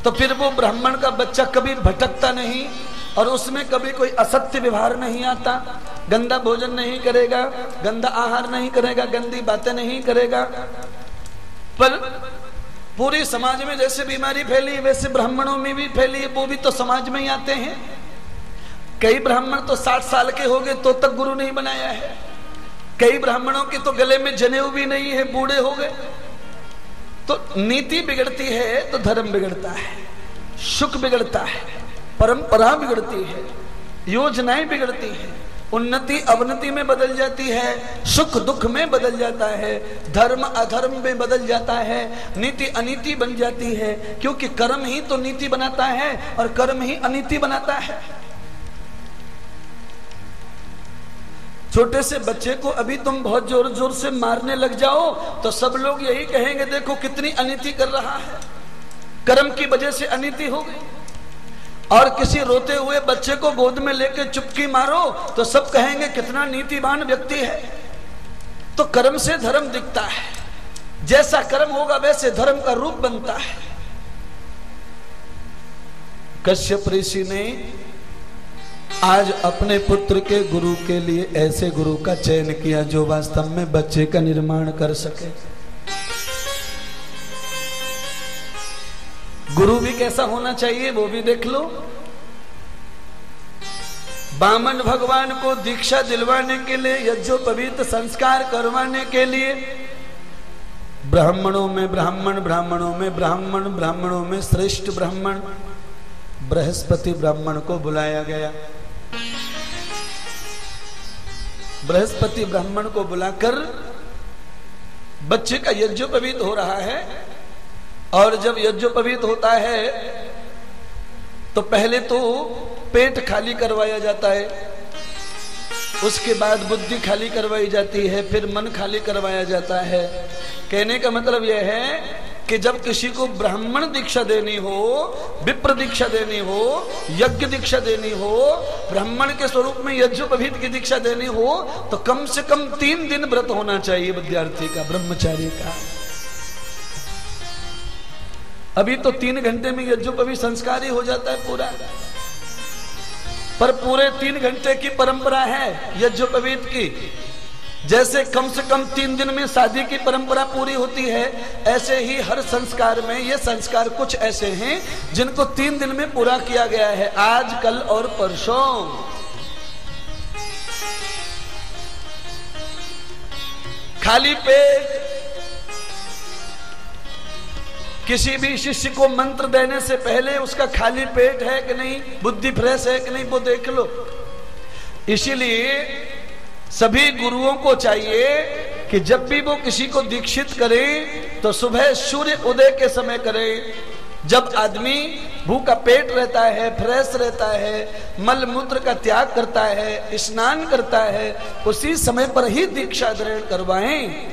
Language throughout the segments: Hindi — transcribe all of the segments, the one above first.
तो फिर वो ब्राह्मण का बच्चा कभी भटकता नहीं और उसमें कभी कोई असत्य व्यवहार नहीं आता, गंदा भोजन नहीं करेगा, गंदा आहार नहीं करेगा, गंदी बातें नहीं करेगा। पर पूरी समाज में जैसे बीमारी फैली वैसे ब्राह्मणों में भी फैली, वो भी तो समाज में ही आते हैं। कई ब्राह्मण तो 60 साल के हो गए तो तक गुरु नहीं बनाया है, कई ब्राह्मणों के तो गले में जनेऊ भी नहीं है, बूढ़े हो गए। तो नीति बिगड़ती है तो धर्म बिगड़ता है, सुख बिगड़ता है, परंपरा बिगड़ती है, योजनाएं बिगड़ती है, उन्नति अवनति में बदल जाती है, सुख दुख में बदल जाता है, धर्म अधर्म में बदल जाता है, नीति अनीति बन जाती है। क्योंकि कर्म ही तो नीति बनाता है और कर्म ही अनीति बनाता है। छोटे से बच्चे को अभी तुम बहुत जोर जोर से मारने लग जाओ तो सब लोग यही कहेंगे, देखो कितनी अनीति कर रहा है, कर्म की वजह से अनीति हो गई। और किसी रोते हुए बच्चे को गोद में लेकर चुपकी मारो तो सब कहेंगे कितना नीतिवान व्यक्ति है। तो कर्म से धर्म दिखता है, जैसा कर्म होगा वैसे धर्म का रूप बनता है। कश्यप ऋषि ने आज अपने पुत्र के गुरु के लिए ऐसे गुरु का चयन किया जो वास्तव में बच्चे का निर्माण कर सके। गुरु भी कैसा होना चाहिए वो भी देख लो। बामन भगवान को दीक्षा दिलवाने के लिए, यज्ञोपवीत संस्कार करवाने के लिए ब्राह्मणों में ब्राह्मण, ब्राह्मणों में ब्राह्मण, ब्राह्मणों में श्रेष्ठ ब्राह्मण बृहस्पति ब्राह्मण को बुलाया गया। बृहस्पति ब्राह्मण को बुलाकर बच्चे का यज्ञोपवीत हो रहा है। और जब यज्ञोपवीत होता है तो पहले तो पेट खाली करवाया जाता है, उसके बाद बुद्धि खाली करवाई जाती है, फिर मन खाली करवाया जाता है। कहने का मतलब यह है कि जब किसी को ब्राह्मण दीक्षा देनी हो, विप्र दीक्षा देनी हो, यज्ञ दीक्षा देनी हो, ब्राह्मण के स्वरूप में यज्ञोपवीत की दीक्षा देनी हो तो कम से कम 3 दिन व्रत होना चाहिए विद्यार्थी का, ब्रह्मचारी का। अभी तो 3 घंटे में यज्ञोपवीत संस्कार ही हो जाता है पूरा, पर पूरे 3 घंटे की परंपरा है यज्ञोपवीत की। जैसे कम से कम 3 दिन में शादी की परंपरा पूरी होती है, ऐसे ही हर संस्कार में ये संस्कार कुछ ऐसे हैं जिनको 3 दिन में पूरा किया गया है, आज कल और परसों। खाली पेट किसी भी शिष्य को मंत्र देने से पहले उसका खाली पेट है कि नहीं, बुद्धि फ्रेश है कि नहीं, वो देख लो। इसीलिए सभी गुरुओं को चाहिए कि जब भी वो किसी को दीक्षित करें तो सुबह सूर्य उदय के समय करें, जब आदमी भूखा पेट रहता है, फ्रेश रहता है, मल मूत्र का त्याग करता है, स्नान करता है, उसी समय पर ही दीक्षा ग्रहण करवाएं।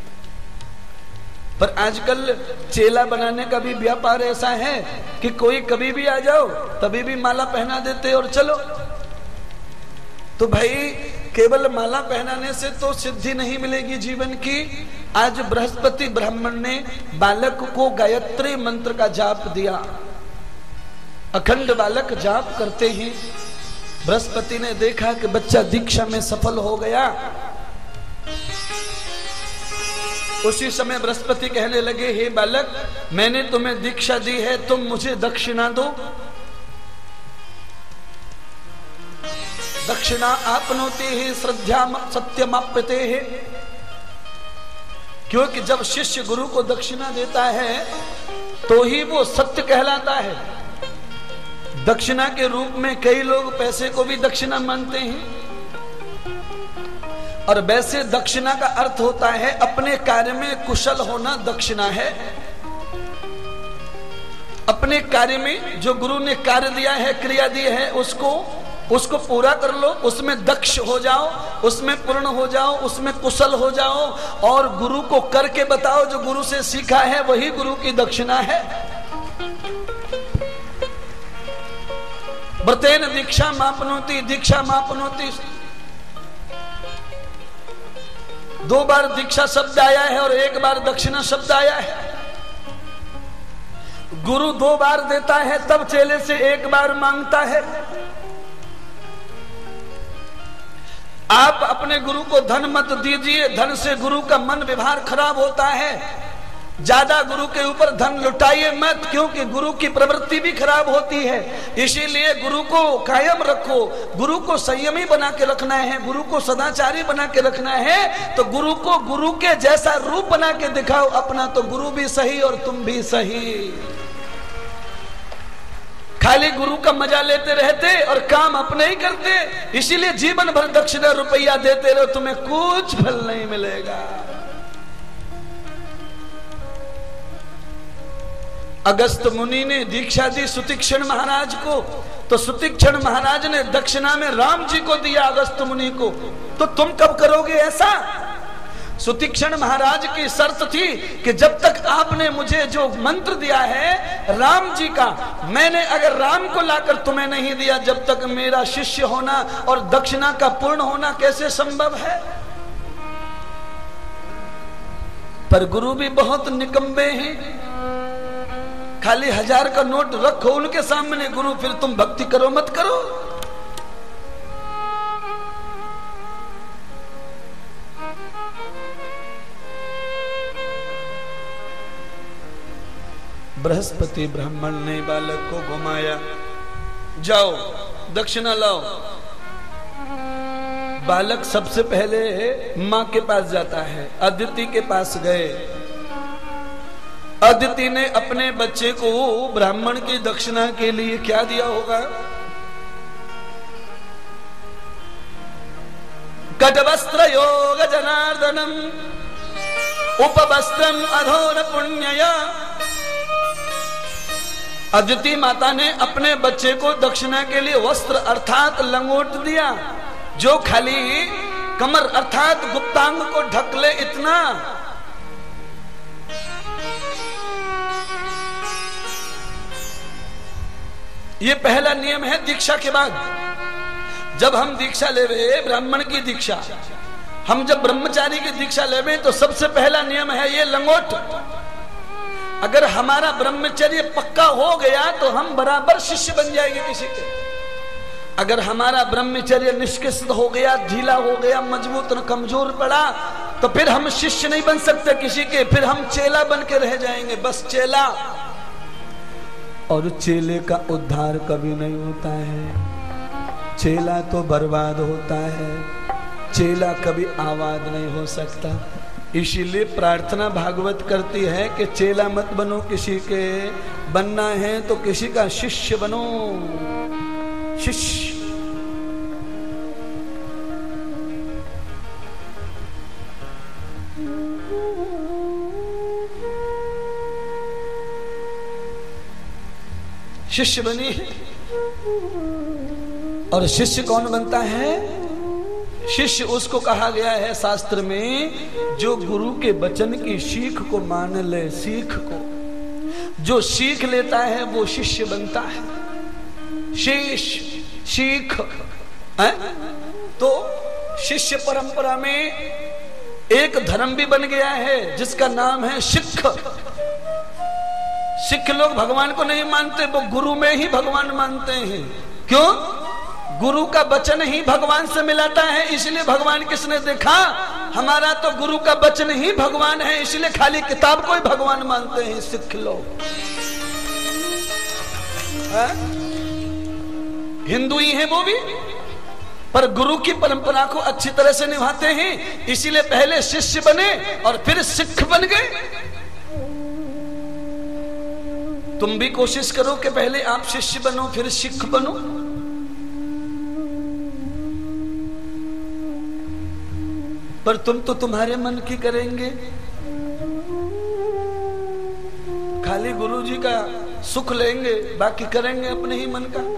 पर आजकल चेला बनाने का भी व्यापार ऐसा है कि कोई कभी भी आ जाओ तभी भी माला पहना देते और चलो। तो भाई केवल माला पहनाने से तो सिद्धि नहीं मिलेगी जीवन की। आज बृहस्पति ब्राह्मण ने बालक को गायत्री मंत्र का जाप दिया, अखंड बालक जाप करते ही बृहस्पति ने देखा कि बच्चा दीक्षा में सफल हो गया। उसी समय बृहस्पति कहने लगे, हे बालक, मैंने तुम्हें दीक्षा दी है, तुम मुझे दक्षिणा दो। दक्षिणा आपनोते है श्रद्धा सत्यमाप्यते है। क्योंकि जब शिष्य गुरु को दक्षिणा देता है तो ही वो सत्य कहलाता है। दक्षिणा के रूप में कई लोग पैसे को भी दक्षिणा मानते हैं, और वैसे दक्षिणा का अर्थ होता है अपने कार्य में कुशल होना दक्षिणा है। अपने कार्य में जो गुरु ने कार्य दिया है, क्रिया दी है, उसको पूरा कर लो, उसमें दक्ष हो जाओ, उसमें पूर्ण हो जाओ, उसमें कुशल हो जाओ और गुरु को करके बताओ। जो गुरु से सीखा है वही गुरु की दक्षिणा है। व्रतेन दीक्षा मापनोति, दीक्षा मापनोति। 2 बार दीक्षा शब्द आया है और 1 बार दक्षिणा शब्द आया है। गुरु 2 बार देता है तब चेले से 1 बार मांगता है। आप अपने गुरु को धन मत दीजिए, धन से गुरु का मन व्यवहार खराब होता है। ज्यादा गुरु के ऊपर धन लुटाइए मत, क्योंकि गुरु की प्रवृत्ति भी खराब होती है। इसीलिए गुरु को कायम रखो, गुरु को संयमी बना के रखना है, गुरु को सदाचारी बना के रखना है। तो गुरु को गुरु के जैसा रूप बना के दिखाओ अपना, तो गुरु भी सही और तुम भी सही। खाली गुरु का मजा लेते रहते और काम अपने ही करते, इसीलिए जीवन भर दक्षिणा रुपया देते रहो, तुम्हें कुछ फल नहीं मिलेगा। अगस्त मुनि ने दीक्षा दी सुतीक्षण महाराज को, तो सुतीक्षण महाराज ने दक्षिणा में राम जी को दिया अगस्त मुनि को। तो तुम कब करोगे ऐसा? सुतीक्षण महाराज की शर्त थी कि जब तक आपने मुझे जो मंत्र दिया है राम जी का, मैंने अगर राम को लाकर तुम्हें नहीं दिया, जब तक मेरा शिष्य होना और दक्षिणा का पूर्ण होना कैसे संभव है? पर गुरु भी बहुत निकम्बे हैं। खाली 1000 का नोट रखो उनके सामने, गुरु फिर तुम भक्ति करो मत करो। बृहस्पति ब्राह्मण ने बालक को घुमाया, जाओ दक्षिणा लाओ। बालक सबसे पहले मां के पास जाता है, अदिति के पास गए। अदिति ने अपने बच्चे को ब्राह्मण की दक्षिणा के लिए क्या दिया होगा? कटवस्त्र योग जनार्दनम उपवस्त्रम अधोर पुण्यया। अदिति माता ने अपने बच्चे को दक्षिणा के लिए वस्त्र अर्थात लंगोट दिया, जो खाली कमर अर्थात गुप्तांग को ढक ले इतना। ये पहला नियम है दीक्षा के बाद। जब हम दीक्षा लेवे ब्राह्मण की दीक्षा, हम जब ब्रह्मचारी की दीक्षा लेवे तो सबसे पहला नियम है ये लंगोट। अगर हमारा ब्रह्मचर्य पक्का हो गया तो हम बराबर शिष्य बन जाएंगे किसी के। अगर हमारा ब्रह्मचर्य निष्किष्ट हो गया, ढीला हो गया, मजबूत न कमजोर पड़ा, तो फिर हम शिष्य नहीं बन सकते किसी के, फिर हम चेला बन के रह जाएंगे, बस चेला। और चेले का उद्धार कभी नहीं होता है, चेला तो बर्बाद होता है, चेला कभी आबाद नहीं हो सकता। इसीलिए प्रार्थना भागवत करती है कि चेला मत बनो किसी के, बनना है तो किसी का शिष्य बनो। शिष्य शिष्य बनी। और शिष्य कौन बनता है? शिष्य उसको कहा गया है शास्त्र में जो गुरु के वचन की सीख को मान ले। सीख को जो सीख लेता है वो शिष्य बनता है। शेष सीख है? तो शिष्य परंपरा में एक धर्म भी बन गया है जिसका नाम है सिख। सिख लोग भगवान को नहीं मानते, वो गुरु में ही भगवान मानते हैं। क्यों? गुरु का वचन ही भगवान से मिलाता है, इसलिए भगवान किसने देखा? हमारा तो गुरु का वचन ही भगवान है, इसलिए खाली किताब को ही भगवान मानते हैं सिख लोग। हिंदू ही है वो भी, पर गुरु की परंपरा को अच्छी तरह से निभाते हैं, इसीलिए पहले शिष्य बने और फिर सिख बन गए। तुम भी कोशिश करो कि पहले आप शिष्य बनो फिर सिख बनो। पर तुम तो तुम्हारे मन की करेंगे, खाली गुरु जी का सुख लेंगे, बाकी करेंगे अपने ही मन का।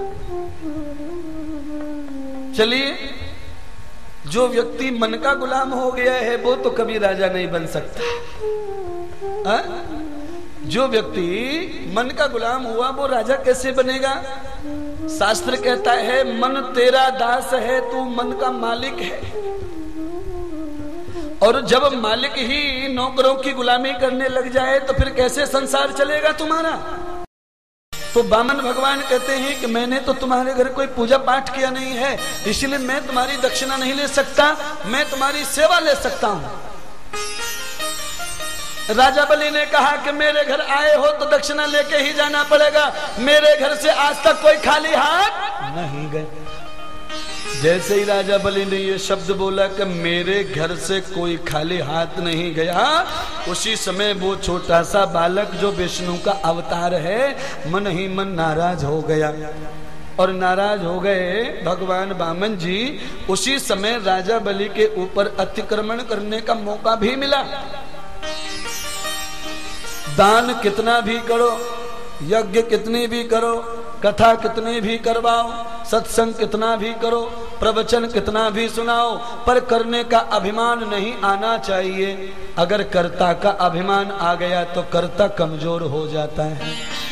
चलिए, जो व्यक्ति मन का गुलाम हो गया है वो तो कभी राजा नहीं बन सकता। जो व्यक्ति मन का गुलाम हुआ वो राजा कैसे बनेगा? शास्त्र कहता है मन तेरा दास है, तू मन का मालिक है। और जब मालिक ही नौकरों की गुलामी करने लग जाए तो फिर कैसे संसार चलेगा तुम्हारा? तो बामन भगवान कहते हैं कि मैंने तो तुम्हारे घर कोई पूजा पाठ किया नहीं है, इसलिए मैं तुम्हारी दक्षिणा नहीं ले सकता, मैं तुम्हारी सेवा ले सकता हूं। राजा बलि ने कहा कि मेरे घर आए हो तो दक्षिणा लेके ही जाना पड़ेगा, मेरे घर से आज तक कोई खाली हाथ नहीं गए। जैसे ही राजा बलि ने ये शब्द बोला कि मेरे घर से कोई खाली हाथ नहीं गया, उसी समय वो छोटा सा बालक जो विष्णु का अवतार है मन ही मन नाराज हो गया। और नाराज हो गए भगवान वामन जी। उसी समय राजा बलि के ऊपर अतिक्रमण करने का मौका भी मिला। दान कितना भी करो, यज्ञ कितनी भी करो, कथा कितनी भी करवाओ, सत्संग कितना भी करो, प्रवचन कितना भी सुनाओ, पर करने का अभिमान नहीं आना चाहिए। अगर कर्ता का अभिमान आ गया तो कर्ता कमजोर हो जाता है।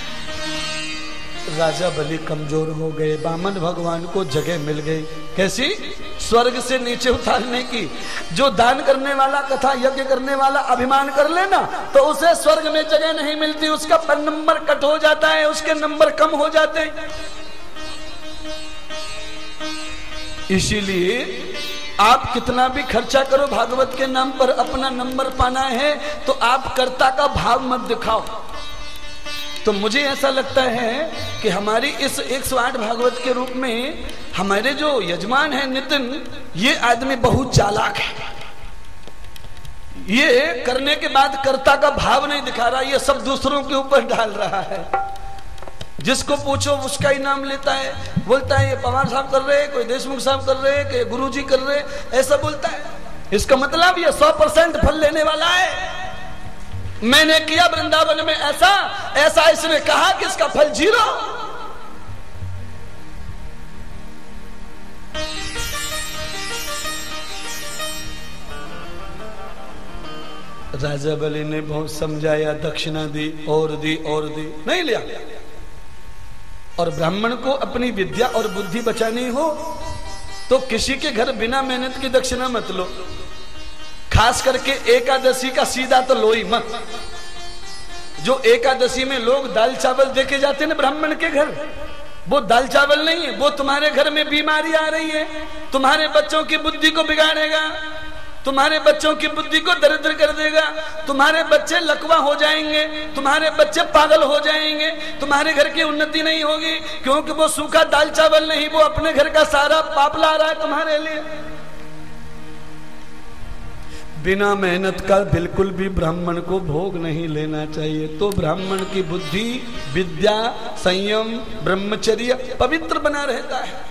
राजा बलि कमजोर हो गए, वामन भगवान को जगह मिल गई। कैसी? स्वर्ग से नीचे उतारने की। जो दान करने वाला, कथा यज्ञ करने वाला अभिमान कर लेना तो उसे स्वर्ग में जगह नहीं मिलती, उसका नंबर कट हो जाता है, उसके नंबर कम हो जाते हैं। इसीलिए आप कितना भी खर्चा करो भागवत के नाम पर, अपना नंबर पाना है तो आप कर्ता का भाव मत दिखाओ। तो मुझे ऐसा लगता है कि हमारी इस 108 भागवत के रूप में हमारे जो यजमान है नितिन, ये आदमी बहुत चालाक है। ये करने के बाद कर्ता का भाव नहीं दिखा रहा, ये सब दूसरों के ऊपर डाल रहा है। जिसको पूछो उसका ही नाम लेता है, बोलता है ये पवार साहब कर रहे, कोई देशमुख साहब कर रहे, कोई गुरुजी कर रहे, ऐसा बोलता है। इसका मतलब ये 100% फल लेने वाला है। मैंने किया वृंदावन में ऐसा ऐसा, इसने कहा कि इसका फल 0। राजा बलि ने बहुत समझाया, दक्षिणा दी और दी और दी, नहीं लिया। और ब्राह्मण को अपनी विद्या और बुद्धि बचानी हो तो किसी के घर बिना मेहनत की दक्षिणा मत लो। खास करके एकादशी का सीधा तो लो ही मत। जो एकादशी में लोग दाल चावल देके जाते हैं ना ब्राह्मण के घर, वो दाल चावल नहीं है, वो तुम्हारे घर में बीमारी आ रही है, तुम्हारे बच्चों की बुद्धि को बिगाड़ेगा, तुम्हारे बच्चों की बुद्धि को दरिद्र कर देगा, तुम्हारे बच्चे लकवा हो जाएंगे, तुम्हारे बच्चे पागल हो जाएंगे, तुम्हारे घर की उन्नति नहीं होगी, क्योंकि वो सूखा दाल चावल नहीं, वो अपने घर का सारा पाप ला रहा है तुम्हारे लिए। बिना मेहनत का बिल्कुल भी ब्राह्मण को भोग नहीं लेना चाहिए। तो ब्राह्मण की बुद्धि, विद्या, संयम, ब्रह्मचर्य पवित्र बना रहता है।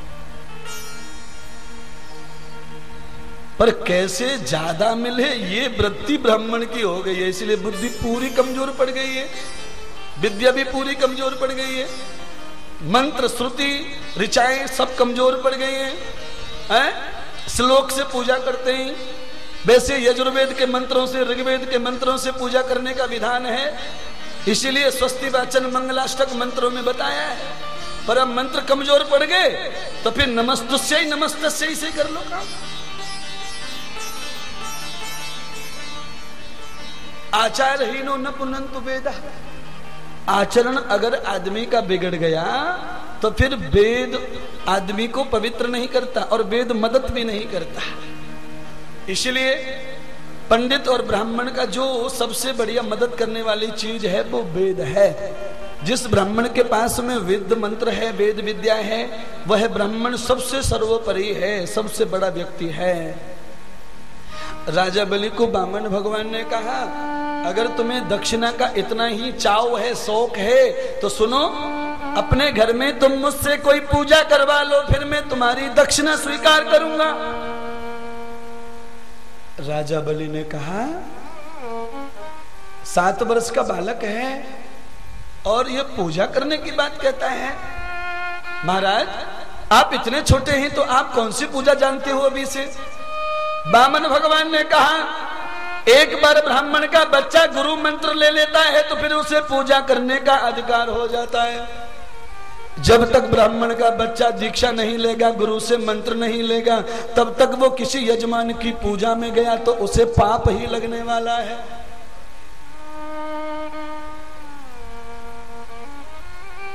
पर कैसे ज्यादा मिले ये वृत्ति ब्राह्मण की हो गई है, इसलिए बुद्धि पूरी कमजोर पड़ गई है, विद्या भी पूरी कमजोर पड़ गई है, मंत्र श्रुति ऋचाएं सब कमजोर पड़ गई हैं। श्लोक से पूजा करते हैं, वैसे यजुर्वेद के मंत्रों से, ऋग्वेद के मंत्रों से पूजा करने का विधान है। इसीलिए स्वस्ति वाचन मंगलाष्टक मंत्रों में बताया है। पर अब मंत्र कमजोर पड़ गए तो फिर नमस्तुस्यै नमस्तस्यै से कर लो काम। आचारहीनो न पुनन्तु वेद। आचरण अगर आदमी का बिगड़ गया तो फिर वेद आदमी को पवित्र नहीं करता और वेद मदद भी नहीं करता। इसलिए पंडित और ब्राह्मण का जो सबसे बढ़िया मदद करने वाली चीज है वो वेद है। जिस ब्राह्मण के पास में वेद मंत्र है, वेद विद्या है, वह ब्राह्मण सबसे सर्वोपरि है, सबसे बड़ा व्यक्ति है। राजा बलि को वामन भगवान ने कहा, अगर तुम्हें दक्षिणा का इतना ही चाव है, शौक है, तो सुनो, अपने घर में तुम मुझसे कोई पूजा करवा लो, फिर मैं तुम्हारी दक्षिणा स्वीकार करूंगा। राजा बलि ने कहा, 7 वर्ष का बालक है और ये पूजा करने की बात कहता है। महाराज, आप इतने छोटे हैं तो आप कौन सी पूजा जानते हो अभी से? वामन भगवान ने कहा, एक बार ब्राह्मण का बच्चा गुरु मंत्र ले लेता है तो फिर उसे पूजा करने का अधिकार हो जाता है। जब तक ब्राह्मण का बच्चा दीक्षा नहीं लेगा, गुरु से मंत्र नहीं लेगा, तब तक वो किसी यजमान की पूजा में गया तो उसे पाप ही लगने वाला है।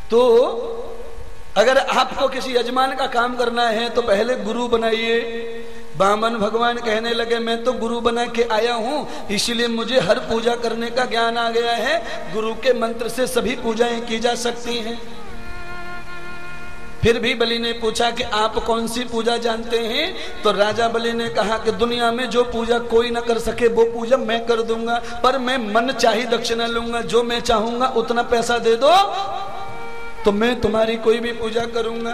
तो अगर आपको किसी यजमान का काम करना है तो पहले गुरु बनाइए। बामन भगवान कहने लगे मैं तो गुरु बना के आया हूं, इसलिए मुझे हर पूजा करने का ज्ञान आ गया है। गुरु के मंत्र से सभी पूजाएं की जा सकती हैं। फिर भी बलि ने पूछा कि आप कौन सी पूजा जानते हैं? तो राजा बलि ने कहा कि दुनिया में जो पूजा कोई ना कर सके वो पूजा मैं कर दूंगा, पर मैं मन चाही दक्षिणा लूंगा। जो मैं चाहूंगा उतना पैसा दे दो तो मैं तुम्हारी कोई भी पूजा करूंगा।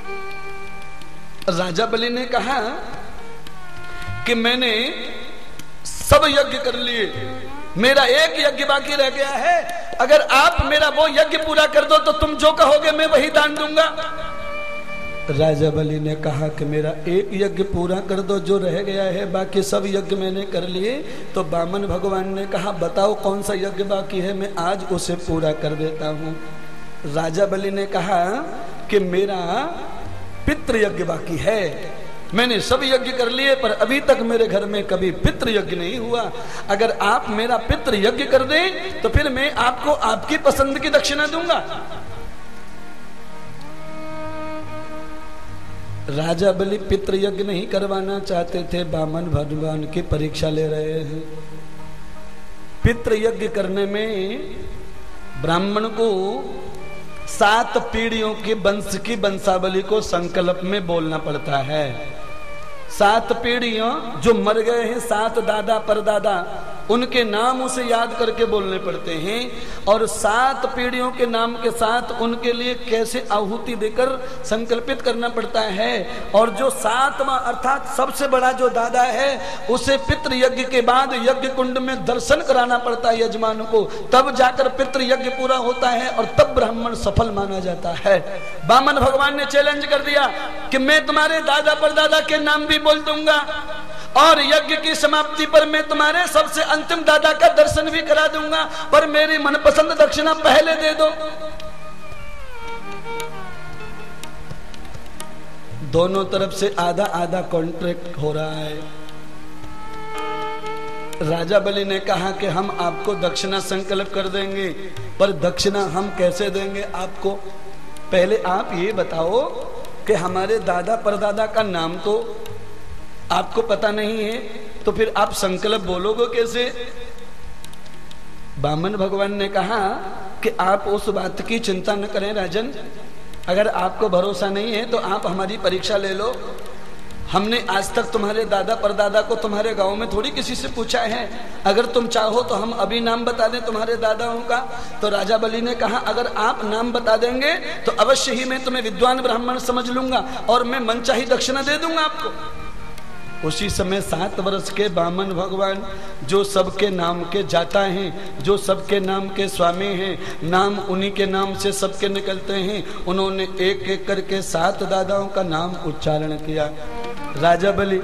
राजा बलि ने कहा कि मैंने सब यज्ञ कर लिए, मेरा एक यज्ञ बाकी रह गया है। अगर आप मेरा वो यज्ञ पूरा कर दो तो तुम जो कहोगे मैं वही दान दूंगा। राजा बलि ने कहा कि मेरा एक यज्ञ पूरा कर दो, जो रह गया है बाकी सब यज्ञ मैंने कर लिए। तो बामन भगवान ने कहा बताओ कौन सा यज्ञ बाकी है, मैं आज उसे पूरा कर देता हूँ। राजा बलि ने कहा कि मेरा पितृ यज्ञ बाकी है, मैंने सब यज्ञ कर लिए पर अभी तक मेरे घर में कभी पितृ यज्ञ नहीं हुआ। अगर आप मेरा पितृ यज्ञ कर दें तो फिर मैं आपको आपकी पसंद की दक्षिणा दूंगा। राजा बलि पितृ यज्ञ नहीं करवाना चाहते थे, बामन भगवान की परीक्षा ले रहे हैं। पितृ यज्ञ करने में ब्राह्मण को 7 पीढ़ियों के वंश की वंशावली को संकल्प में बोलना पड़ता है। 7 पीढ़ियां जो मर गए हैं, 7 दादा परदादा, उनके नाम उसे याद करके बोलने पड़ते हैं। और 7 पीढ़ियों के नाम के साथ उनके लिए कैसे आहुति देकर संकल्पित करना पड़ता है। और जो 7वां अर्थात सबसे बड़ा जो दादा है उसे पितृ यज्ञ के बाद यज्ञ कुंड में दर्शन कराना पड़ता है यजमान को, तब जाकर पितृ यज्ञ पूरा होता है और तब ब्राह्मण सफल माना जाता है। बामन भगवान ने चैलेंज कर दिया कि मैं तुम्हारे दादा परदादा के नाम भी बोल दूंगा और यज्ञ की समाप्ति पर मैं तुम्हारे सबसे अंतिम दादा का दर्शन भी करा दूंगा, पर मेरी मनपसंद दक्षिणा पहले दे दो। दोनों तरफ से आधा आधा कॉन्ट्रैक्ट हो रहा है। राजा बलि ने कहा कि हम आपको दक्षिणा संकल्प कर देंगे, पर दक्षिणा हम कैसे देंगे आपको? पहले आप ये बताओ कि हमारे दादा परदादा का नाम तो आपको पता नहीं है, तो फिर आप संकल्प बोलोगे कैसे? बामन भगवान ने कहा कि आप उस बात की चिंता न करें राजन, अगर आपको भरोसा नहीं है तो आप हमारी परीक्षा ले लो। हमने आज तक तुम्हारे दादा परदादा को तुम्हारे गांव में थोड़ी किसी से पूछा है, अगर तुम चाहो तो हम अभी नाम बता दें तुम्हारे दादाओं का। तो राजा बलि ने कहा अगर आप नाम बता देंगे तो अवश्य ही मैं तुम्हें विद्वान ब्राह्मण समझ लूंगा और मैं मनचाही दक्षिणा दे दूंगा आपको। उसी समय 7 वर्ष के बामन भगवान जो सबके नाम के जाता हैं, जो सबके नाम के स्वामी हैं, नाम उन्हीं के नाम से सबके निकलते हैं, उन्होंने एक एक करके 7 दादाओं का नाम उच्चारण किया। राजा बलि,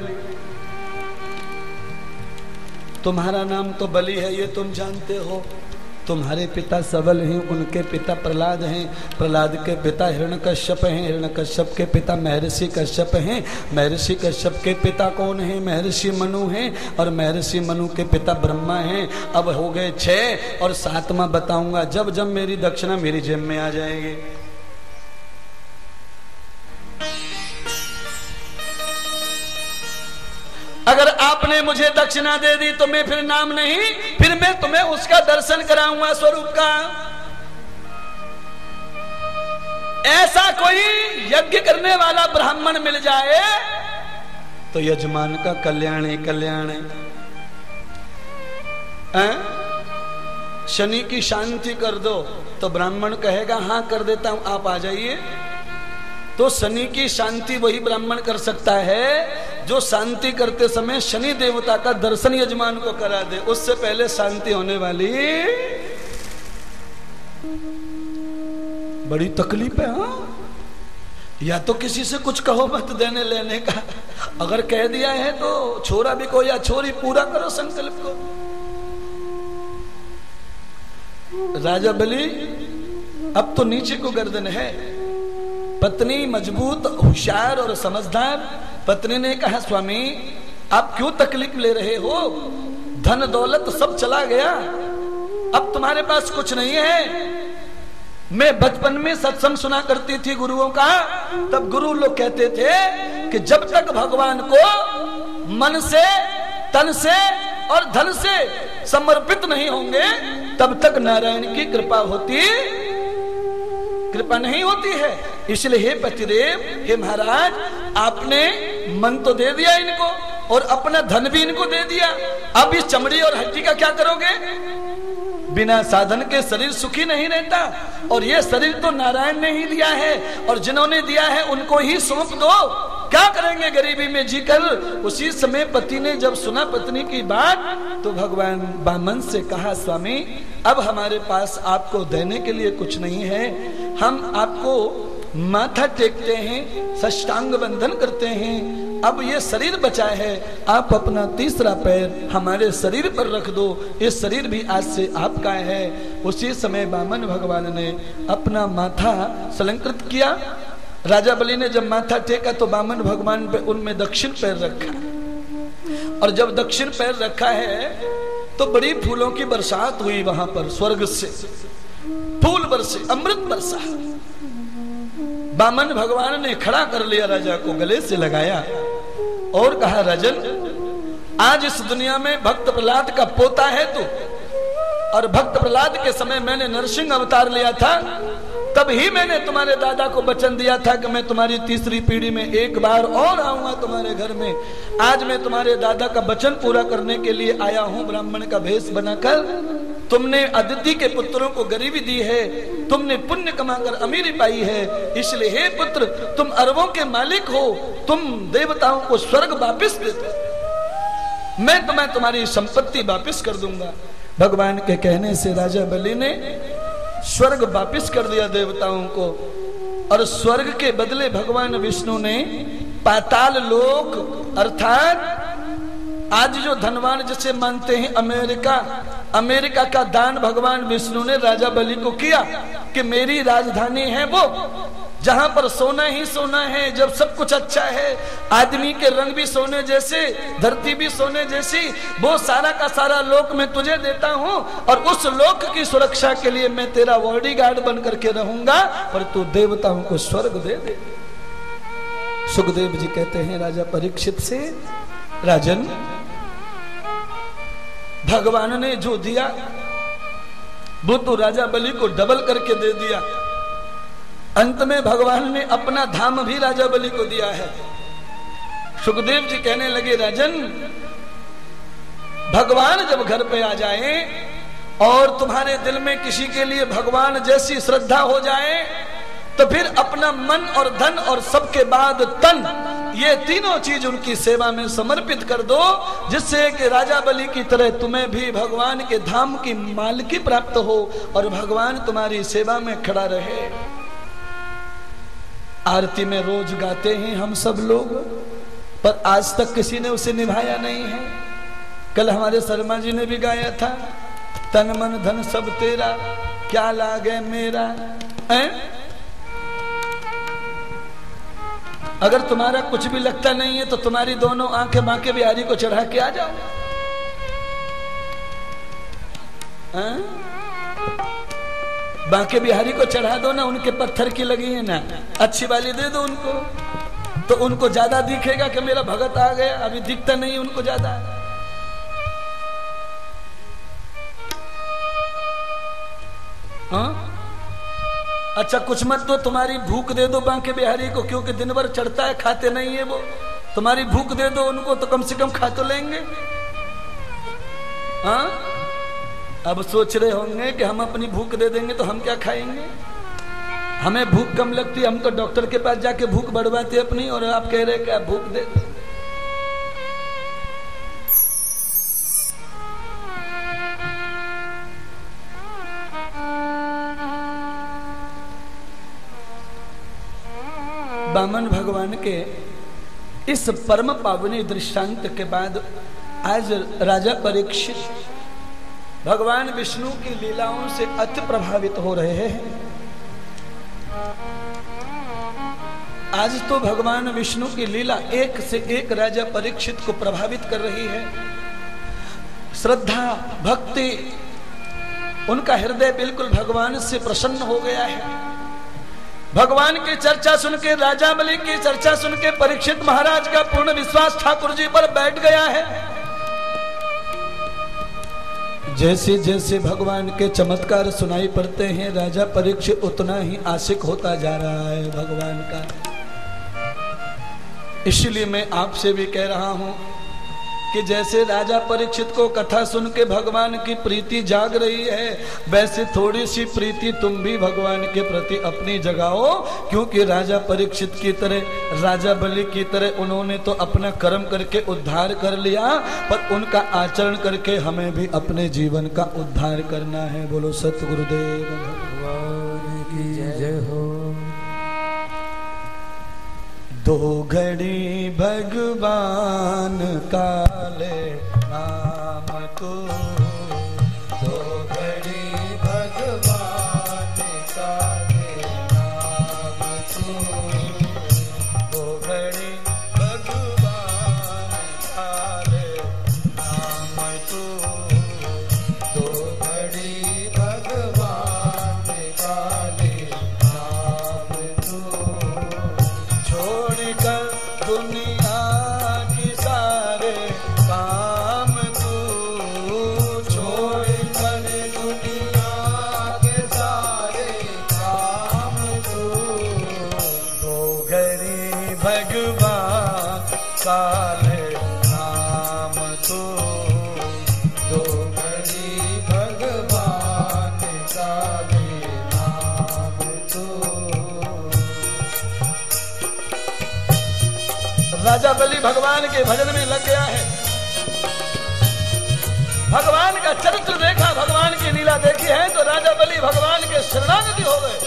तुम्हारा नाम तो बलि है ये तुम जानते हो, तुम्हारे पिता सबल हैं, उनके पिता प्रहलाद हैं, प्रहलाद के पिता हिरण्यकश्यप हैं, हिरण्यकश्यप के पिता महर्षि कश्यप हैं, महर्षि कश्यप के पिता कौन हैं? महर्षि मनु हैं, और महर्षि मनु के पिता ब्रह्मा हैं। अब हो गए 6 और 7वां बताऊंगा जब जब मेरी दक्षिणा मेरी जेब में आ जाएगी। अगर आपने मुझे दक्षिणा दे दी तो मैं फिर नाम नहीं, फिर मैं तुम्हें उसका दर्शन कराऊंगा स्वरूप का। ऐसा कोई यज्ञ करने वाला ब्राह्मण मिल जाए तो यजमान का कल्याण ही कल्याण है। शनि की शांति कर दो तो ब्राह्मण कहेगा हाँ कर देता हूं, आप आ जाइए। तो शनि की शांति वही ब्राह्मण कर सकता है जो शांति करते समय शनि देवता का दर्शन यजमान को करा दे, उससे पहले शांति होने वाली बड़ी तकलीफ है। हाँ, या तो किसी से कुछ कहो मत देने लेने का, अगर कह दिया है तो छोरा भी को या छोरी पूरा करो संकल्प को। राजा बलि अब तो नीचे को गर्दन है। पत्नी मजबूत, होशियार और समझदार पत्नी ने कहा स्वामी आप क्यों तकलीफ ले रहे हो? धन दौलत सब चला गया, अब तुम्हारे पास कुछ नहीं है। मैं बचपन में सत्संग सुना करती थी गुरुओं का, तब गुरु लोग कहते थे कि जब तक भगवान को मन से, तन से और धन से समर्पित नहीं होंगे तब तक नारायण की कृपा नहीं होती है। इसलिए हे पतिदेव, हे महाराज, आपने मन तो दे दिया इनको और अपना धन भी इनको दे दिया, अब इस चमड़ी और हड्डी का क्या करोगे? बिना साधन के शरीर सुखी नहीं रहता, और ये शरीर तो नारायण ने ही दिया है, और जिन्होंने दिया है उनको ही सौंप दो। क्या करेंगे गरीबी में जीकर? उसी समय पति ने जब सुना पत्नी की बात तो भगवान बामन से कहा, स्वामी अब हमारे पास आपको देने के लिए कुछ नहीं है, हम आपको माथा टेकते हैं, साष्टांग बंधन करते हैं, अब ये शरीर बचा है, आप अपना तीसरा पैर हमारे शरीर पर रख दो, ये शरीर भी आज से आपका है। उसी समय बामन भगवान ने अपना माथा संलंकृत किया। राजा बलि ने जब माथा टेका तो बामन भगवान पे उनमें दक्षिण पैर रखा, और जब दक्षिण पैर रखा है तो बड़ी फूलों की बरसात हुई वहां पर, स्वर्ग से फूल बरसे, अमृत बरसा। बामन भगवान ने खड़ा कर लिया राजा को, गले से लगाया और कहा, राजन आज इस दुनिया में भक्त प्रहलाद का पोता है तू, और भक्त प्रहलाद के समय मैंने नरसिंह अवतार लिया था, तब ही मैंने तुम्हारे दादा को वचन दिया था कि मैं तुम्हारी तीसरी पीढ़ी में एक बार और आऊंगा तुम्हारे घर में। आज मैं तुम्हारे दादा का वचन पूरा करने के लिए आया हूं ब्राह्मण का भेष बनाकर। तुमने अदिति के पुत्रों को गरीबी दी है, तुमने पुण्य कमाकर अमीरी पाई है, इसलिए हे पुत्र तुम अरबों के मालिक हो, तुम देवताओं को स्वर्ग वापिस दे दो, मैं तुम्हें तुम्हारी संपत्ति वापिस कर दूंगा। भगवान के कहने से राजा बलि ने स्वर्ग वापिस कर दिया देवताओं को, और स्वर्ग के बदले भगवान विष्णु ने पाताल लोक अर्थात आज जो धनवान जिसे मानते हैं अमेरिका का दान भगवान विष्णु ने राजा बलि को किया कि मेरी राजधानी है वो, जहां पर सोना ही सोना है, जब सब कुछ अच्छा है, आदमी के रंग भी सोने जैसे, धरती भी सोने जैसी, वो सारा का सारा लोक मैं तुझे देता हूं, और उस लोक की सुरक्षा के लिए मैं तेरा बॉडीगार्ड बन करके रहूंगा, पर तू देवताओं को स्वर्ग दे दे। सुखदेव जी कहते हैं राजा परीक्षित से, राजन भगवान ने जो दिया वो तो राजा बलि को डबल करके दे दिया। अंत में भगवान ने अपना धाम भी राजा बलि को दिया है। सुखदेव जी कहने लगे, राजन भगवान जब घर पे आ जाए और तुम्हारे दिल में किसी के लिए भगवान जैसी श्रद्धा हो जाए तो फिर अपना मन और धन और सबके बाद तन, ये तीनों चीज उनकी सेवा में समर्पित कर दो, जिससे कि राजा बलि की तरह तुम्हें भी भगवान के धाम की मालिकी प्राप्त हो और भगवान तुम्हारी सेवा में खड़ा रहे। आरती में रोज गाते हैं हम सब लोग, पर आज तक किसी ने उसे निभाया नहीं है। कल हमारे शर्मा जी ने भी गाया था, तन मन धन सब तेरा क्या लागे मेरा। अगर तुम्हारा कुछ भी लगता नहीं है तो तुम्हारी दोनों आंखें बांके बिहारी को चढ़ा के आ जाओ। बांके बिहारी को चढ़ा दो ना, उनके पत्थर की लगी है ना, अच्छी वाली दे दो उनको, तो उनको ज्यादा दिखेगा कि मेरा भगत आ गया। अभी दिखता नहीं उनको ज्यादा। हाँ अच्छा कुछ मत दो, तुम्हारी भूख दे दो बांके बिहारी को, क्योंकि दिन भर चढ़ता है, खाते नहीं है वो। तुम्हारी भूख दे दो उनको तो कम से कम खा तो लेंगे। हाँ अब सोच रहे होंगे कि हम अपनी भूख दे देंगे तो हम क्या खाएंगे, हमें भूख कम लगती है, हम तो डॉक्टर के पास जाके भूख बढ़वाते अपनी, और आप कह रहे कि आप भूख दे दो। बामन भगवान के इस परम पावनी दृष्टांत के बाद आज राजा परीक्षित भगवान विष्णु की लीलाओं से अति प्रभावित हो रहे हैं। आज तो भगवान विष्णु की लीला एक से एक राजा परीक्षित को प्रभावित कर रही है। श्रद्धा भक्ति उनका हृदय बिल्कुल भगवान से प्रसन्न हो गया है। भगवान की चर्चा सुन के, राजा बलि की चर्चा सुन के परीक्षित महाराज का पूर्ण विश्वास ठाकुर जी पर बैठ गया है। जैसे जैसे भगवान के चमत्कार सुनाई पड़ते हैं, राजा परीक्षित उतना ही आशिक होता जा रहा है भगवान का। इसलिए मैं आपसे भी कह रहा हूं कि जैसे राजा परीक्षित को कथा सुन के भगवान की प्रीति जाग रही है, वैसे थोड़ी सी प्रीति तुम भी भगवान के प्रति अपनी जगाओ। क्योंकि राजा परीक्षित की तरह, राजा बलि की तरह उन्होंने तो अपना कर्म करके उद्धार कर लिया, पर उनका आचरण करके हमें भी अपने जीवन का उद्धार करना है। बोलो सतगुरुदेव भगवान की जय हो। दो घड़ी भगवान काले नाम को, दो घड़ी भगवान काले नाम को, दो घड़ी भगवान काले नाम को, दो घड़ी भगवान काले नाम को, छोड़कर दुनिया की सारे काम तू, छोड़कर दुनिया के सारे काम तू, दो घड़ी भगवान काले नाम तू, दो घड़ी भगवान काले नाम तू। राजा बलि भगवान के भजन में लग गया है। भगवान का चरित्र देखा, भगवान की लीला देखी है, तो राजा बलि भगवान के शरणागति हो गए।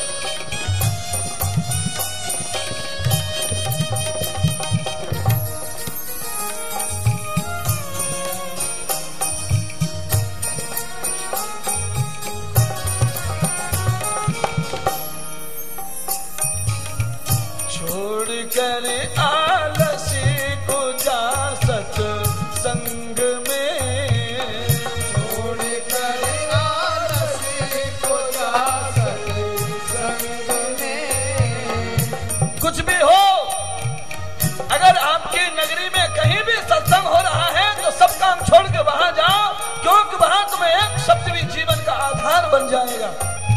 छोड़ कर आलसी को जा सत्संग में, छोड़ कर आलसी को जा सत्संग में। कुछ भी हो, अगर आपकी नगरी में कहीं भी सत्संग हो रहा है तो सब काम छोड़ के वहां जाओ, क्योंकि वहां तुम्हें एक शब्द भी जीवन का आधार बन जाएगा।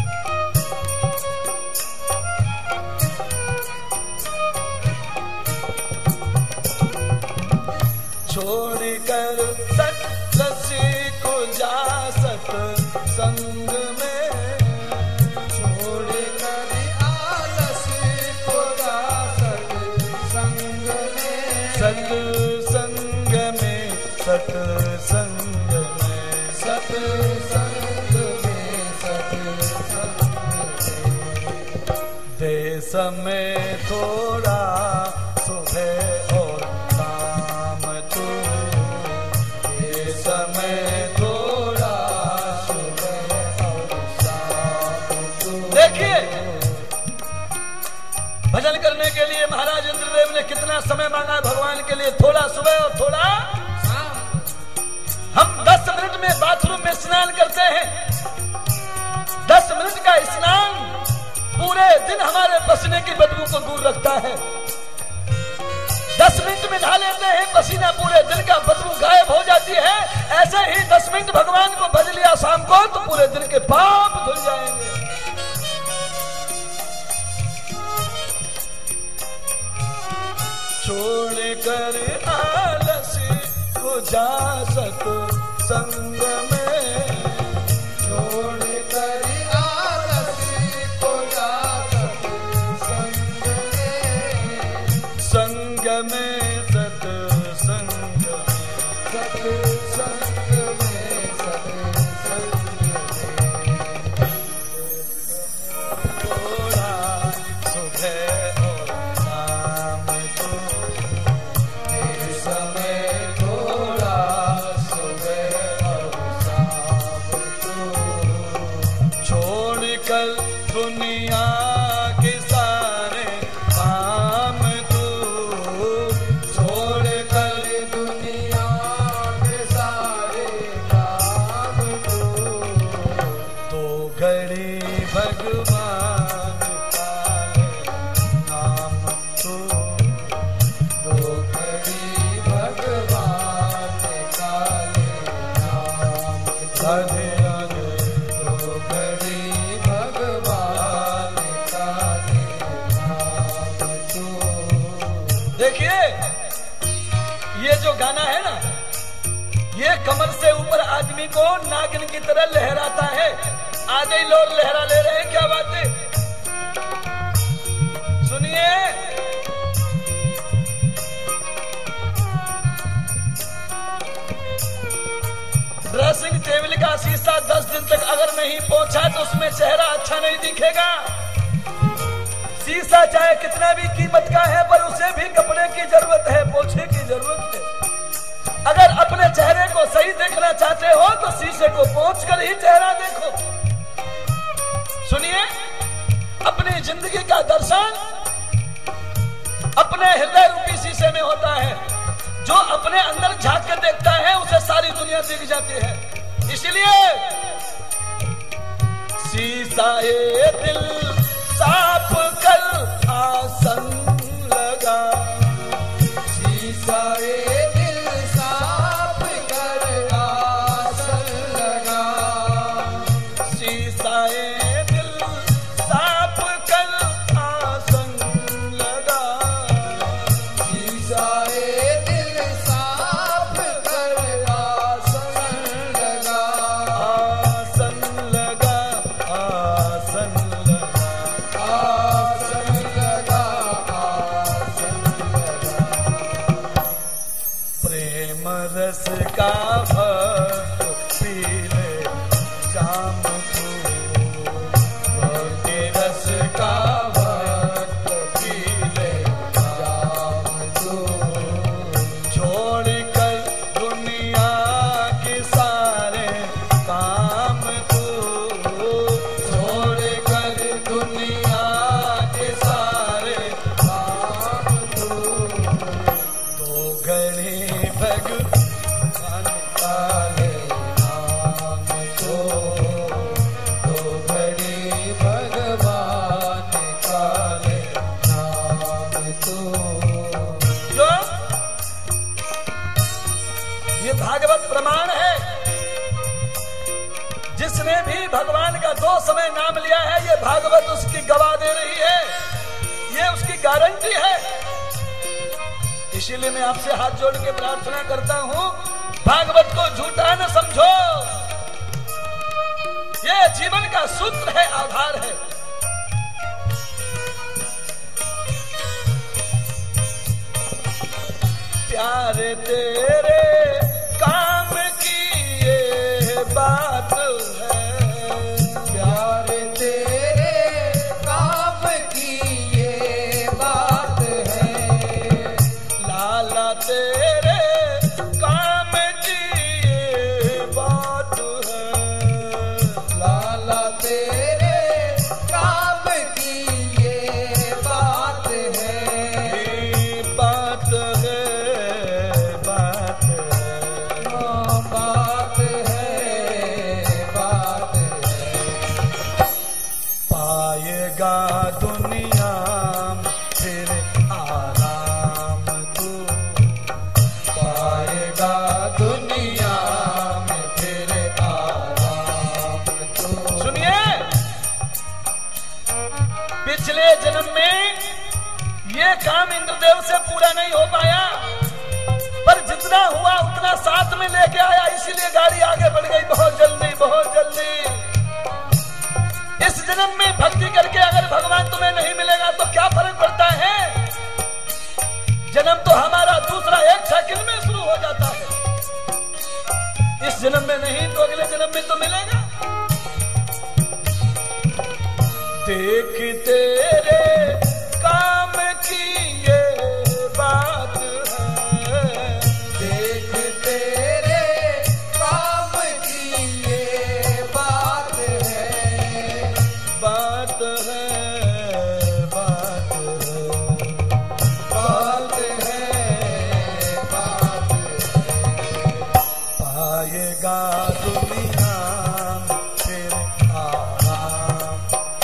छोड़ कर सत्संग को जा सत्संग में, छोड़ कर आलसी को जा सत्संग में, सत्संग में, सत्संग में, सत्संग में, सत्संग में। देश में थोड़ा सुबह और शाम तू, समय थोड़ा सुबह और शाम तू। देखिए, भजन करने के लिए महाराज इंद्रदेव ने कितना समय मांगा है भगवान के लिए, थोड़ा सुबह और थोड़ा शाम। हम 10 मिनट में बाथरूम में स्नान करते हैं, 10 मिनट का स्नान पूरे दिन हमारे पसीने की बदबू को दूर रखता है। 10 मिनट में नहा लेते हैं, पसीना पूरे दिन का बदबू गायब हो जाती है। ऐसे ही 10 मिनट भगवान को भज लिया शाम को तो पूरे दिन के पाप धुल जाएंगे। छोड़ कर आलसी को जा सत्संग में, छोड़ कर आलसी को जा सत्संग में, संग में, सत्संग में, सत्संग में, सत्संग में। थोड़ा सुबह और शाम को, समय थोड़ा सुबह और शाम को, छोड़ कर दुनिया के सारे काम तू, छोड़ कर दुनिया के सारे काम तू, भगवान काले नाम को, दो घड़ी भगवान काले नाम राधे राधे, दो घड़ी भगवान काले नाम को। देखिए ये जो गाना है ना, ये कमर से ऊपर आदमी को नागिन की तरह लहराता है। आधे लोग लहरा ले रहे हैं, क्या बात है? सुनिए, ड्रेसिंग टेबल का शीशा 10 दिन तक अगर नहीं पहुंचा तो उसमें चेहरा अच्छा नहीं दिखेगा। शीशा चाहे कितना भी कीमत का है, पर उसे भी कपड़े की जरूरत है, पोछे की जरूरत है। अगर अपने चेहरे को सही देखना चाहते हो तो शीशे को पोंछ कर ही चेहरा देखो। सुनिए, अपनी जिंदगी का दर्शन अपने हृदय रूपी शीशे में होता है। जो अपने अंदर झांक कर देखता है उसे सारी दुनिया दिख जाती है। इसलिए शीशा ए दिल साफ कर आसन लगा, शीशा ए दिल साफ कर आसन लगा, शीशा ए दिल साफ कर आसन लगा, शीशा ए दिल साफ कर आसन लगा, आसन लगा, आसन लगा, आसन लगा, आसन लगा। प्रेम रस का भक्त पीले शाम को, भक्ति रस का भक्त पीले शाम को, छोड़ कर दुनिया के सारे काम को, छोड़ कर दुनिया के सारे काम को, दो घड़ी भगवान काले नाम को, दो घड़ी भगवान काले नाम को। जो ये भागवत प्रमाण है, जिसने भी भगवान का 2 समय नाम लिया है, ये भागवत उसकी गवाह दे रही है, ये उसकी गारंटी है। इसीलिए मैं आपसे हाथ जोड़ के प्रार्थना करता हूं, भागवत को झूठा न समझो। ये जीवन का सूत्र है, आधार है। प्यारे तेरे काम की ये बात है, प्यारे तेरे काम की ये बात है, लाला तेरे काम की ये बात है, लाला तेरे काम की ये बात है, बात है, बात है, बात है, बात है। पाएगा दुनिया में फिर आराम तू, पाएगा दुनिया में फिर आराम तू। सुनिए, पिछले जन्म में ये काम इंद्रदेव से पूरा नहीं हो पाया, पर जितना हुआ उतना साथ में लेके आया, इसीलिए गाड़ी आगे बढ़ गई बहुत जल्दी, बहुत जल्दी। इस जन्म में भक्ति करके अगर भगवान तुम्हें नहीं मिलेगा तो क्या फर्क पड़ता है? जन्म तो हमारा दूसरा 1 सेकंड में शुरू हो जाता है। इस जन्म में नहीं तो अगले जन्म में तो मिलेगा। देख तेरे काम की ये बात है, देख तेरे काम की ये बात है, बात है, बात है, बात है, बात है। पाएगा दुनिया में फिर आराम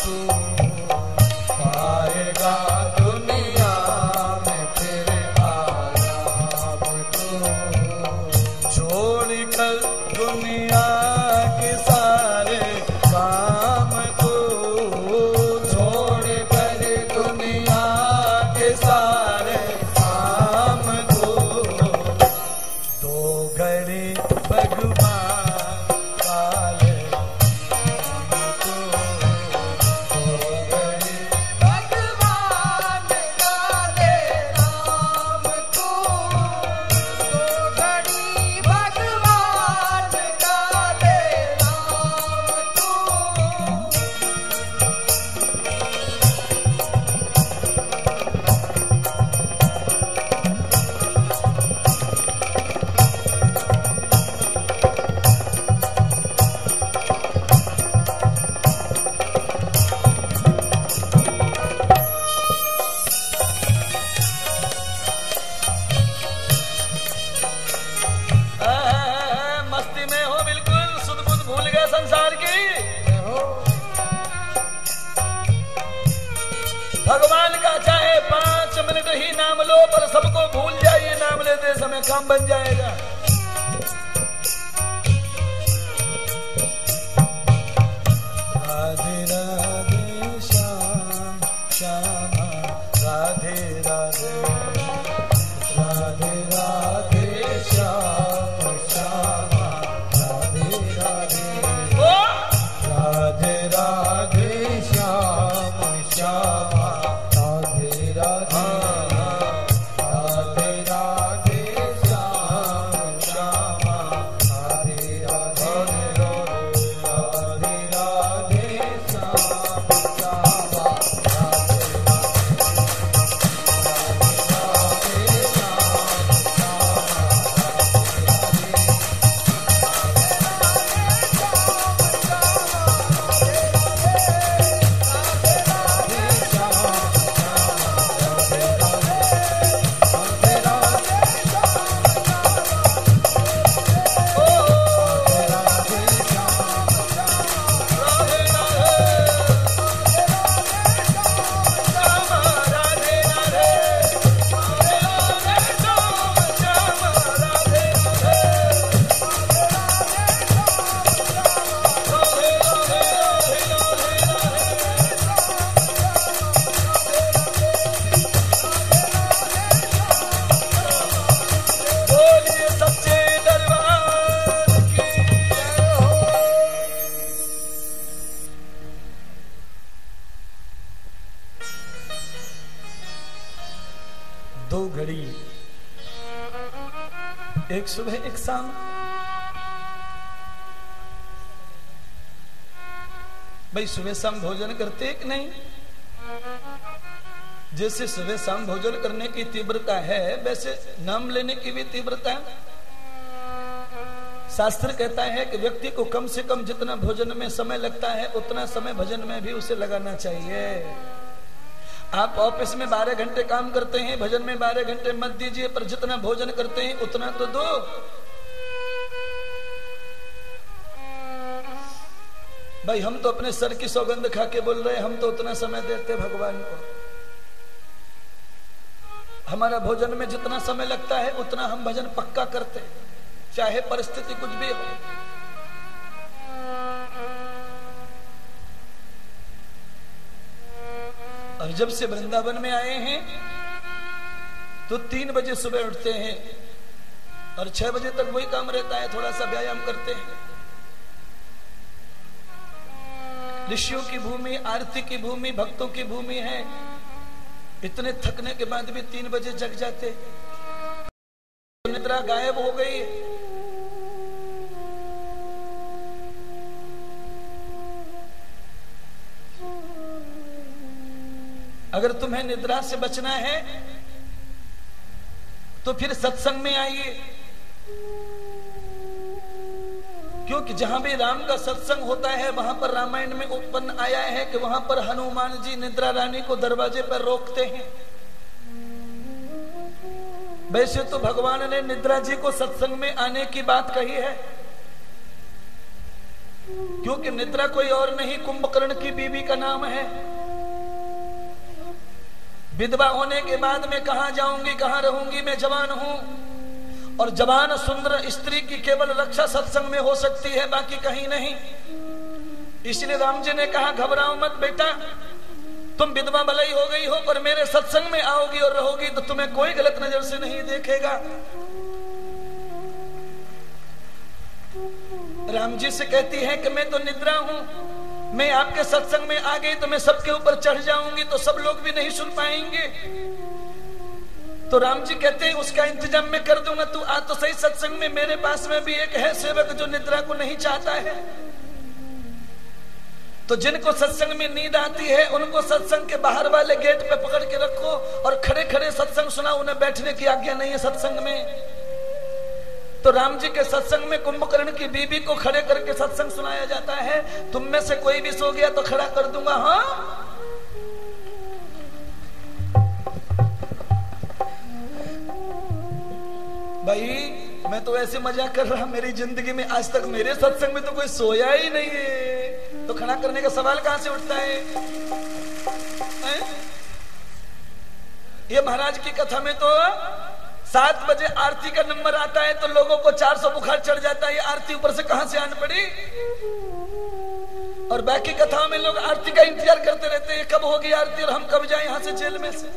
भगवान का चाहे 5 मिनट ही नाम लो, पर सबको भूल जाइए, नाम लेते समय काम बन जाएगा। राधे राधे श्याम श्यामा, राधे राधे राधे राधे श्याम श्यामा, राधे राधे राधे राधे श्याम श्यामा, राधे राधे राधे राधे श्याम श्यामा, राधे राधे राधे राधे श्याम श्यामा, एक सुबह एक शाम। भाई सुबह शाम भोजन करते कि नहीं? जैसे सुबह शाम भोजन करने की तीव्रता है, वैसे नाम लेने की भी तीव्रता है। शास्त्र कहता है कि व्यक्ति को कम से कम जितना भोजन में समय लगता है, उतना समय भजन में भी उसे लगाना चाहिए। आप ऑफिस में 12 घंटे काम करते हैं, भजन में 12 घंटे मत दीजिए, पर जितना भोजन करते हैं उतना तो दो। भाई हम तो अपने सर की सौगंध खा के बोल रहे हैं, हम तो उतना समय देते भगवान को। हमारा भोजन में जितना समय लगता है उतना हम भजन पक्का करते हैं, चाहे परिस्थिति कुछ भी हो। और जब से वृंदावन में आए हैं तो 3 बजे सुबह उठते हैं और 6 बजे तक वही काम रहता है, थोड़ा सा व्यायाम करते हैं। ऋषियों की भूमि, आरती की भूमि, भक्तों की भूमि है। इतने थकने के बाद भी 3 बजे जग जाते। निद्रा गायब हो गई। अगर तुम्हें निद्रा से बचना है तो फिर सत्संग में आइए, क्योंकि जहां भी राम का सत्संग होता है वहां पर रामायण में उत्पन्न आया है कि वहां पर हनुमान जी निद्रा रानी को दरवाजे पर रोकते हैं। वैसे तो भगवान ने निद्रा जी को सत्संग में आने की बात कही है, क्योंकि निद्रा कोई और नहीं, कुंभकर्ण की बीवी का नाम है। विधवा होने के बाद मैं कहां जाऊंगी, कहां रहूंगी, मैं जवान हूं, और जवान सुंदर स्त्री की केवल रक्षा सत्संग में हो सकती है, बाकी कहीं नहीं। इसलिए राम जी ने कहा, घबराओ मत बेटा, तुम विधवा भले ही हो गई हो, पर मेरे सत्संग में आओगी और रहोगी तो तुम्हें कोई गलत नजर से नहीं देखेगा। राम जी से कहती है कि मैं तो निद्रा हूं, मैं आपके सत्संग में आ गई तो मैं सबके ऊपर चढ़ जाऊंगी तो सब लोग भी नहीं सुन पाएंगे। तो राम जी कहते हैं उसका इंतजाम मैं कर दूंगा, तू आ तो सही सत्संग में। मेरे पास में भी एक है सेवक जो निद्रा को नहीं चाहता है। तो जिनको सत्संग में नींद आती है उनको सत्संग के बाहर वाले गेट पे पकड़ के रखो और खड़े खड़े सत्संग सुना, उन्हें बैठने की आज्ञा नहीं है सत्संग में। तो राम जी के सत्संग में कुंभकर्ण की बीबी को खड़े करके सत्संग सुनाया जाता है। तुम में से कोई भी सो गया तो खड़ा कर दूंगा। हाँ, भाई मैं तो ऐसे मजाक कर रहा, मेरी जिंदगी में आज तक मेरे सत्संग में तो कोई सोया ही नहीं है, तो खड़ा करने का सवाल कहां से उठता है? ये महाराज की कथा में तो 7 बजे आरती का नंबर आता है तो लोगों को 400 बुखार चढ़ जाता है। ये आरती ऊपर से कहां से आन पड़ी। और बाकी कथाओं में लोग आरती का इंतजार करते रहते हैं, कब होगी आरती और हम कब जाएं यहां से जेल में से।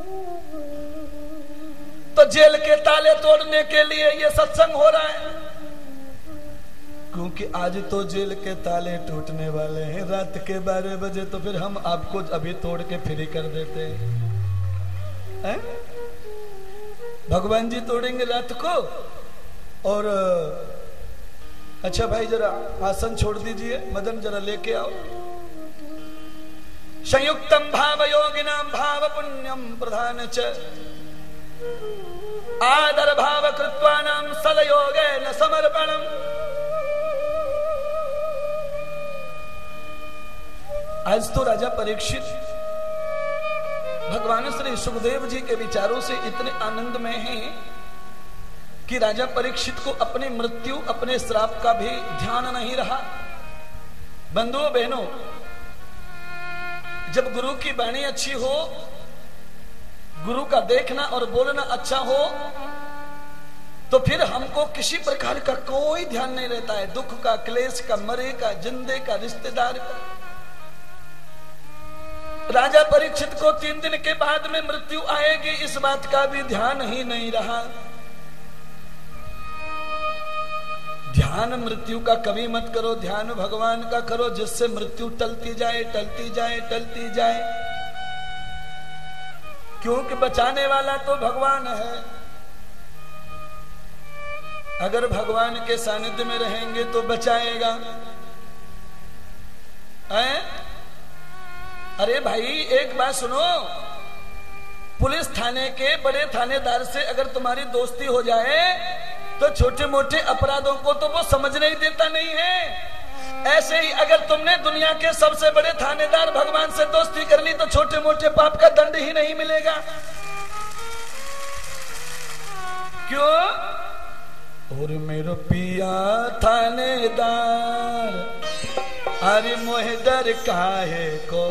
तो जेल के ताले तोड़ने के लिए ये सत्संग हो रहा है, क्योंकि आज तो जेल के ताले टूटने वाले हैं। रात के 12 बजे तो फिर हम आपको अभी तोड़ के फ्री कर देते हैं। भगवान जी तोड़ेंगे रात को। और अच्छा भाई जरा आसन छोड़ दीजिए, मदन जरा लेके आओ। संयुक्तम भाव योगिनाम भाव पुण्यम प्रधान च आदर भाव कृत्वानाम सदयोगेन समर्पणम। आज तो राजा परीक्षित भगवान श्री सुखदेव जी के विचारों से इतने आनंद में हैं कि राजा परीक्षित को अपनी मृत्यु अपने श्राप का भी ध्यान नहीं रहा। बंधुओं बहनों, जब गुरु की वाणी अच्छी हो, गुरु का देखना और बोलना अच्छा हो, तो फिर हमको किसी प्रकार का कोई ध्यान नहीं रहता है। दुख का, क्लेश का, मरे का, जिंदे का, रिश्तेदार का। राजा परीक्षित को 3 दिन के बाद में मृत्यु आएगी, इस बात का भी ध्यान ही नहीं रहा। ध्यान मृत्यु का कभी मत करो, ध्यान भगवान का करो, जिससे मृत्यु टलती जाए, टलती जाए, टलती जाए। क्योंकि बचाने वाला तो भगवान है। अगर भगवान के सानिध्य में रहेंगे तो बचाएगा। अरे भाई एक बात सुनो, पुलिस थाने के बड़े थानेदार से अगर तुम्हारी दोस्ती हो जाए तो छोटे मोटे अपराधों को तो वो समझने ही देता नहीं है। ऐसे ही अगर तुमने दुनिया के सबसे बड़े थानेदार भगवान से दोस्ती कर ली तो छोटे मोटे पाप का दंड ही नहीं मिलेगा। क्यों? और मेरो पिया थानेदार, अरे मोहे डर काहे को।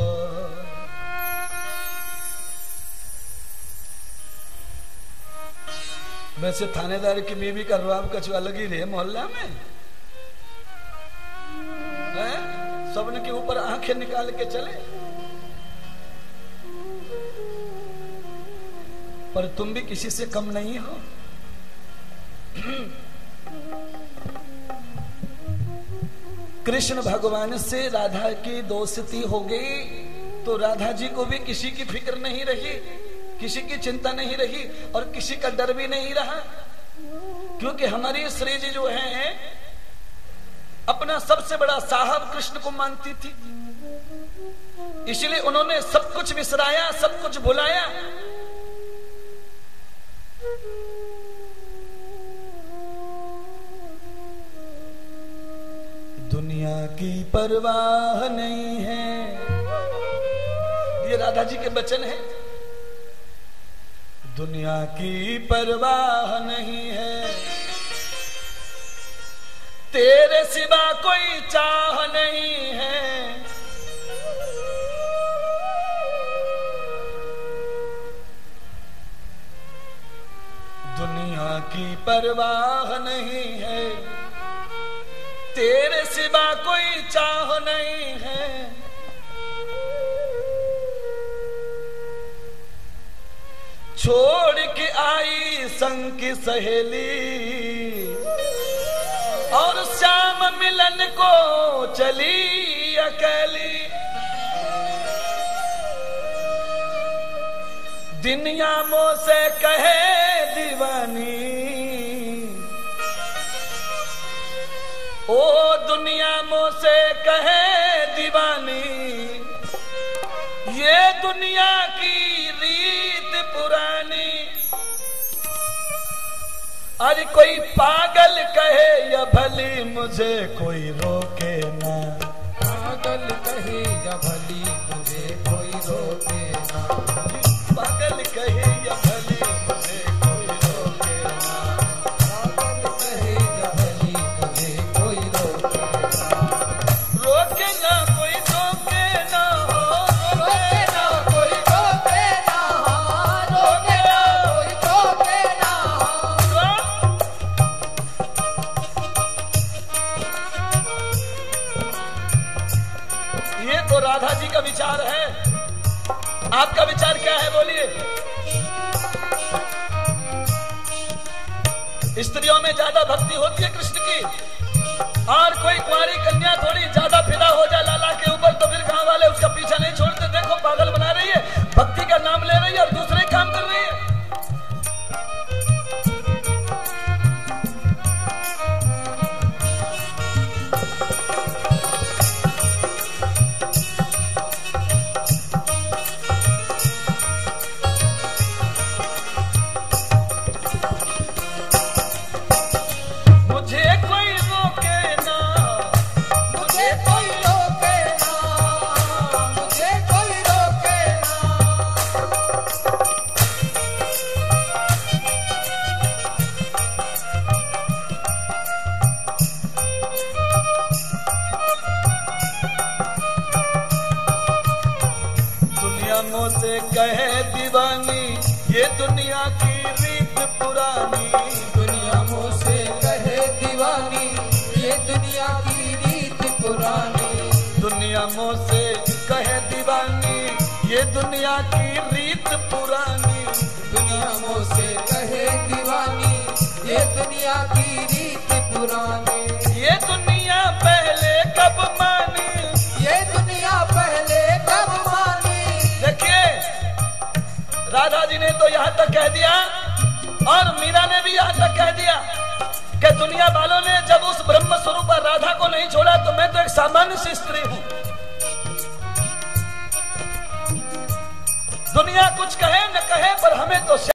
वैसे थानेदार की बीवी का रुआब कछु अलग ही रहे मोहल्ला में। सबने के ऊपर आंखें निकाल के चले। पर तुम भी किसी से कम नहीं हो। कृष्ण भगवान से राधा की दोस्ती हो गई तो राधा जी को भी किसी की फिक्र नहीं रही, किसी की चिंता नहीं रही और किसी का डर भी नहीं रहा। क्योंकि हमारी श्री जी जो है अपना सबसे बड़ा साहब कृष्ण को मानती थी, इसलिए उन्होंने सब कुछ विसराया, सब कुछ भुलाया। दुनिया की परवाह नहीं है, ये राधा जी के वचन है। दुनिया की परवाह नहीं है, तेरे सिवा कोई चाह नहीं है। दुनिया की परवाह नहीं है, तेरे सिवा कोई चाह नहीं है। छोड़ के आई संग की सहेली और श्याम मिलन को चली अकेली। दुनिया मोह से कहे दीवानी, ओ दुनिया मोह से कहे दीवानी। ये दुनिया की रीत पुरानी, अरे कोई पागल कहे या भली मुझे कोई रोके ना। पागल कहे या भली मुझे कोई रोके ना। पागल कहे या भली मुझे कोई रोके ना। पागल कहे या भली मुझे कोई रोके ना। रोके ना कोई रोके ना हो, रोके ना कोई रोके ना हो। का विचार है? आपका विचार क्या है, बोलिए। स्त्रियों में ज्यादा भक्ति होती है कृष्ण की, और कोई कुंवारी कन्या थोड़ी ज्यादा फिदा हो जाए लाला के ऊपर तो फिर गांव वाले उसका पीछा नहीं छोड़ते। देखो पागल बना रही है, भक्ति का नाम ले रही है और दूसरे काम कर रही है। से कहे दीवानी ये दुनिया की रीत पुरानी, दुनिया मुझसे कहे दीवानी ये दुनिया की रीत पुरानी, दुनिया मुझसे कहे दीवानी ये दुनिया की रीत पुरानी, दुनिया मुझसे कहे दीवानी ये दुनिया की रीत पुरानी। ये दुनिया पहले कब मानी, ये दुनिया पहले कब मानी। देखिए राधा जी ने तो यहाँ तक कह दिया और मीरा ने भी यहाँ तक कह दिया कि दुनिया वालों ने जब उस ब्रह्म स्वरूप राधा को नहीं छोड़ा तो मैं तो एक सामान्य सी स्त्री हूँ। दुनिया कुछ कहे न कहे पर हमें तो